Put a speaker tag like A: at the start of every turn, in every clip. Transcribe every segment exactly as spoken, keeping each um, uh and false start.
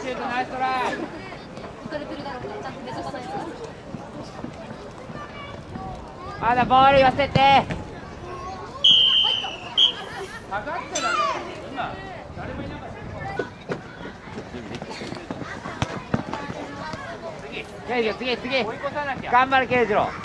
A: シュート、ナイストライ。
B: 浮かれてるだろうからちゃんと出とかないと。
A: まだボール寄せて。下がってだね。今誰もいなかった。次、次、次、次。追い越さなきゃ。頑張れ、慶次郎。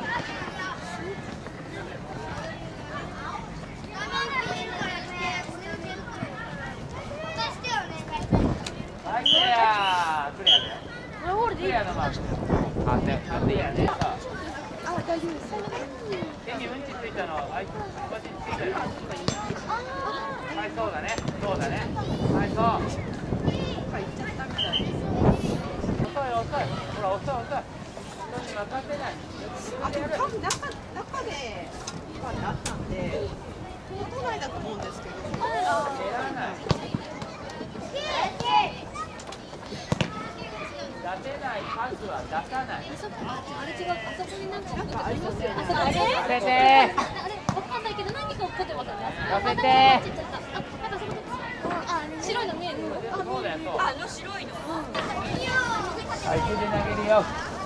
A: クリアのマーク。あ、ね、あ、でやね。あ、大丈夫です。手にうんちついたの、あいつ、こっちについたよ。はい、そうだね。そうだね。はい、そう。遅い、遅い。ほら、遅い、遅い。人に任せない。
C: あ、でも多分中、中で、今あったんで、都内だと思うんですけど。
A: 蹴らない。出せないパスは出さない。
B: あれ違う、あそこになんか
C: なんかありますよね。
B: あそこあれ？
A: 寄せて。
B: あれわかんないけど何か起こってますよね。
A: 寄せて。
B: あ、まだそこ白いの見える？
A: そうだよ、そう。
C: あの白いの。
A: はい、手で投げるよ。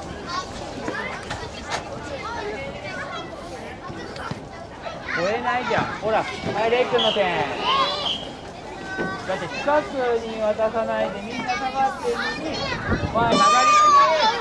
A: 超えないじゃん。ほら、はい、レイ君の点。だって近くに渡さないでみんな下がってるのに、まあ、曲がりす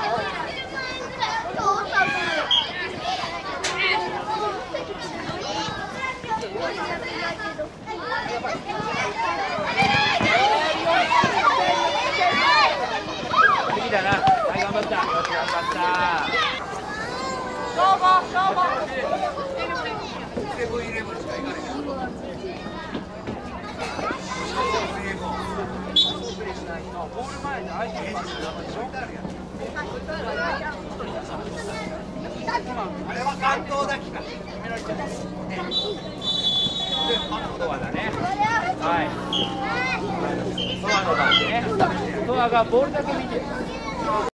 A: ぎ。次だな。はい、頑張った。よし、頑張った。どうも、どうも。ボール前で相手にパスだったでしょ。あれは関東だけか。決められちゃった。トアだね。はい。トアの番でね。トアがボールだけ見てる。